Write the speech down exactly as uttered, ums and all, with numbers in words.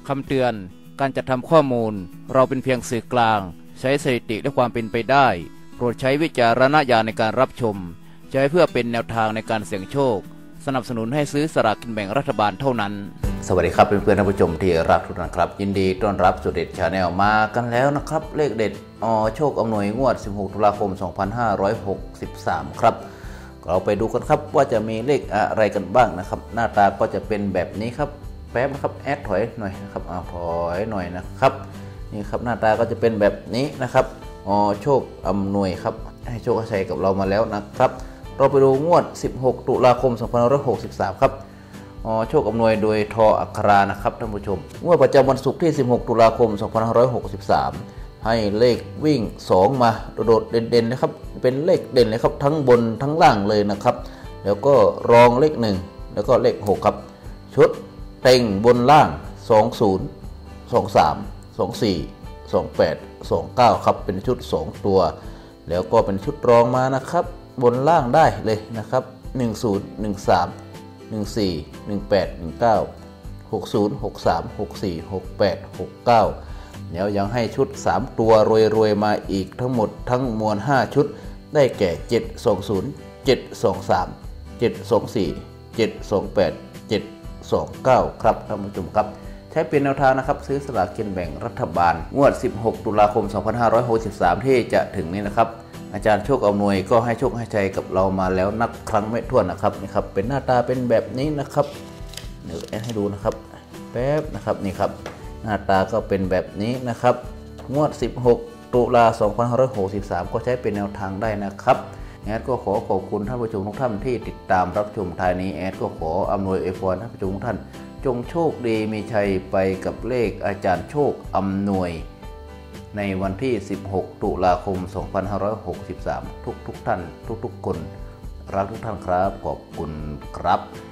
คำเตือนการจัดทำข้อมูลเราเป็นเพียงสื่อกลางใช้สถิติและความเป็นไปได้โปรดใช้วิจารณญาณในการรับชมใช้เพื่อเป็นแนวทางในการเสี่ยงโชคสนับสนุนให้ซื้อสลากกินแบ่งรัฐบาลเท่านั้นสวัสดีครับเพื่อนๆท่านผู้ชมที่รักทุกท่านครับยินดีต้อนรับสู่เด็ดชาแนลมากันแล้วนะครับเลขเด็ดอโชคอำนวยงวดสิบหกตุลาคมสองพันห้าร้อยหกสิบสามครับเราไปดูกันครับว่าจะมีเลขอะไรกันบ้างนะครับหน้าตาก็จะเป็นแบบนี้ครับแป๊บนะครับแอดถอยหน่อยนะครับเอาถอยหน่อยนะครับนี่ครับหน้าตาก็จะเป็นแบบนี้นะครับอ๋อโชคอำนวยครับให้โชคชัยกับเรามาแล้วนะครับเราไปดูงวดสิบหกตุลาคมสองพันห้าร้อยหกสิบสามครับอ๋อโชคอำนวยโดยทออัครานะครับท่านผู้ชมงวดประจำวันศุกร์ที่สิบหกตุลาคมสองพันห้าร้อยหกสิบสามให้เลขวิ่งสองมาโดดๆเด่นๆนะครับเป็นเลขเด่นเลยครับทั้งบนทั้งล่างเลยนะครับแล้วก็รองเลขหนึ่งแล้วก็เลขหกครับชุดเต็งบนล่างสองศูนย์ สองสาม สองสี่ สองแปด สองเก้าครับเป็นชุดสองตัวแล้วก็เป็นชุดรองมานะครับบนล่างได้เลยนะครับหนึ่งศูนย์ หนึ่งสาม หนึ่งสี่ หนึ่งแปด หนึ่งเก้า หกศูนย์ หกสาม หกสี่ หกแปด หกเก้าแล้วยังให้ชุดสามตัวรวยๆมาอีกทั้งหมดทั้งมวลห้าชุดได้แก่เจ็ดสองศูนย์ เจ็ดสองสาม เจ็ดสองสี่ เจ็ดสองแปด เจ็ดสองเก้าครับท่านผู้ชมครับใช้เป็นแนวทางนะครับซื้อสลากกินแบ่งรัฐบาลงวดสิบหกตุลาคมสองพันห้าร้อยหกสิบสามที่จะถึงนี้นะครับอาจารย์โชคอำนวยก็ให้โชคให้ชัยกับเรามาแล้วนับครั้งไม่ถ้วนนะครับนี่ครับเป็นหน้าตาเป็นแบบนี้นะครับเดี๋ยวแอดให้ดูนะครับแป๊บนะครับนี่ครับหน้าตาก็เป็นแบบนี้นะครับงวดสิบหกตุลาคมสองพันห้าร้อยหกสิบสามก็ใช้เป็นแนวทางได้นะครับแอดก็ขอขอบคุณท่านผู้ชมทุกท่านที่ติดตามรับชมท้ายนี้แอดก็ขออำนวยอวยพรท่านผู้ชมทุกท่านจงโชคดีมีชัยไปกับเลขอาจารย์โชคอำนวยในวันที่สิบหกตุลาคมสองพันห้าร้อยหกสิบสามทุกทุกท่านทุกๆคนรักทุกท่านครับขอบคุณครับ